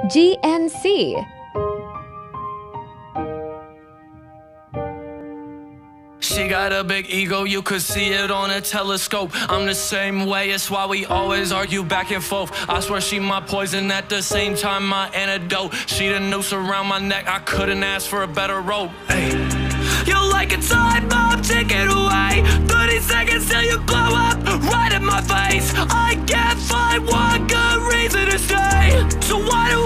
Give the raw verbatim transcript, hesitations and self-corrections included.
G N C. She got a big ego, you could see it on a telescope. I'm the same way, it's why we always argue back and forth. I swear she my poison, at the same time my antidote. She the noose around my neck, I couldn't ask for a better rope. Ay. You're like a time bomb, take it away. thirty seconds till you blow up, right in my face. I can't find one good reason to stay. So why do